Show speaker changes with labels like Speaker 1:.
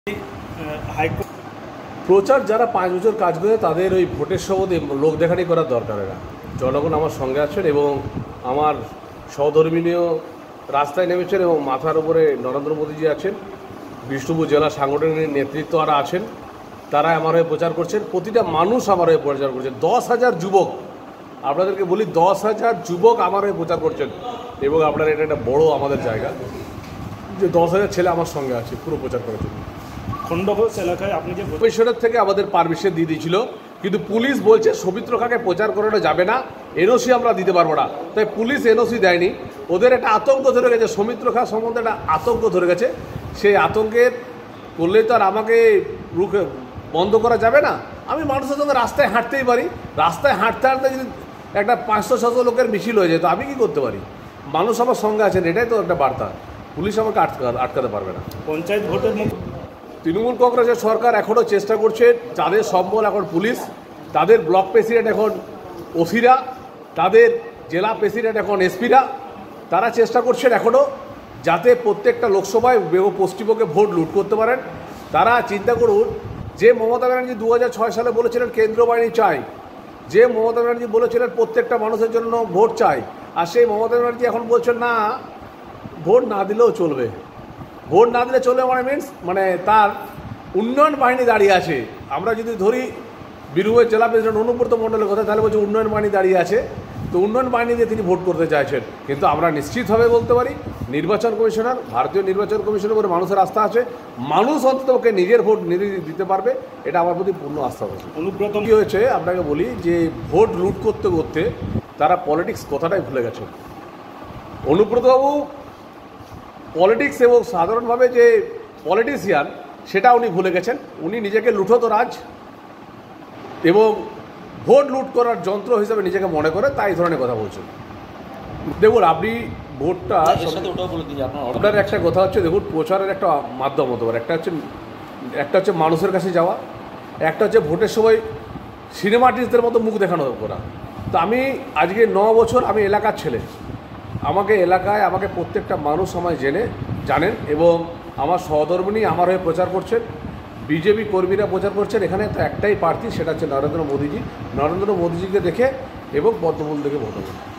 Speaker 1: প্রচার যারা 5 বছর কাজ করে তাদের ওই ভোটের সময় লোক দেখানি করার দরকার না। জনগণ আমার সঙ্গে আছেন এবং আমার সহধর্মিনীয় রাস্তায় নেমেছেন এবং মাথার উপরে নরেন্দ্র মোদীজি আছেন, বিষ্ণুপুর জেলা সাংগঠনিক নেতৃত্ব আর আছেন, তারা আমার হয়ে প্রচার করছেন। প্রতিটা মানুষ আমার হয়ে প্রচার করছেন। 10,000 যুবক, আপনাদেরকে বলি 10,000 যুবক আমার হয়ে প্রচার করছেন এবং আপনার এটা একটা বড় আমাদের জায়গা যে 10,000 ছেলে আমার সঙ্গে আছে পুরো প্রচার করার জন্য।
Speaker 2: খণ্ডঘোষ এলাকায় আপনি যে
Speaker 1: কমিশনের থেকে আমাদের পারমিশন দিয়ে দিয়েছিল, কিন্তু পুলিশ বলছে সৌমিত্র খাঁকে প্রচার করানো যাবে না, এনওসি আমরা দিতে পারবো না। তাই পুলিশ এনওসি দেয়নি। ওদের একটা আতঙ্ক ধরে গেছে, সৌমিত্র খাঁ সম্বন্ধে একটা আতঙ্ক ধরে গেছে। সেই আতঙ্কের করলে তো আর আমাকে রুখে বন্ধ করা যাবে না। আমি মানুষের সঙ্গে রাস্তায় হাঁটতেই পারি। রাস্তায় হাঁটতে হাঁটতে যদি একটা 500-600 লোকের মিছিল হয়ে যায় তো আমি কী করতে পারি? মানুষ আমার সঙ্গে আছেন, এটাই তো একটা বার্তা। পুলিশ আমাকে আটকাতে পারবে না।
Speaker 2: পঞ্চায়েত ভোটের
Speaker 1: তৃণমূল কংগ্রেসের সরকার এখনও চেষ্টা করছে, তাদের সম্বল এখন পুলিশ, তাদের ব্লক প্রেসিডেন্ট এখন ওসিরা, তাদের জেলা প্রেসিডেন্ট এখন এসপিরা, তারা চেষ্টা করছেন এখনও যাতে প্রত্যেকটা লোকসভায় পশ্চিমবঙ্গে ভোট লুট করতে পারেন। তারা চিন্তা করুন, যে মমতা ব্যানার্জি 2006 সালে বলেছিলেন কেন্দ্র বাহিনী চাই, যে মমতা ব্যানার্জি বলেছিলেন প্রত্যেকটা মানুষের জন্য ভোট চাই, আর সেই মমতা ব্যানার্জি এখন বলছেন না ভোট না দিলেও চলবে। ভোট না দিলে চলবে মানে তার উন্নয়ন বাহিনী দাঁড়িয়ে আছে। আমরা যদি ধরি বীরভূমের জেলা প্রেসিডেন্ট অনুব্রত মণ্ডলের কথা, তাহলে বলছে উন্নয়ন বাহিনী দাঁড়িয়ে আছে, তো উন্নয়ন বাহিনী দিয়ে তিনি ভোট করতে চাইছেন। কিন্তু আমরা নিশ্চিতভাবে বলতে পারি নির্বাচন কমিশনার, ভারতীয় নির্বাচন কমিশনের উপরে মানুষের আস্থা আছে। মানুষ অন্তত ওকে নিজের ভোট নিজে দিতে পারবে, এটা আমার প্রতি পূর্ণ আস্থা আছে।
Speaker 2: অনুব্রত
Speaker 1: কী হয়েছে আপনাকে বলি, যে ভোট লুট করতে করতে তারা পলিটিক্স কথাটাই ভুলে গেছে। অনুব্রতবাবু পলিটিক্স এবং সাধারণভাবে যে পলিটিশিয়ান সেটা উনি ভুলে গেছেন। উনি নিজেকে লুঠতো রাজ এবং ভোট লুট করার যন্ত্র হিসেবে নিজেকে মনে করে, তাই ধরনের কথা বলছেন। দেখুন আপনি ভোটটা আপনার একটা কথা হচ্ছে, দেখুন প্রচারের একটা মাধ্যম হতে পারে, একটা হচ্ছে মানুষের কাছে যাওয়া, একটা হচ্ছে ভোটের সময় সিনেমা আর্টিস্টদের মতো মুখ দেখানো করা। তো আমি আজকে 9 বছর আমি এলাকার ছেলে, আমাকে এলাকায় আমাকে প্রত্যেকটা মানুষ আমায় জানেন এবং আমার সহধর্মিনী আমার হয়ে প্রচার করছেন, বিজেপি কর্মীরা প্রচার করছেন। এখানে তো একটাই প্রার্থী, সেটা হচ্ছে নরেন্দ্র মোদীজি। নরেন্দ্র মোদীজিকে দেখে এবং পদ্মফুল দেখে ভোট হবে।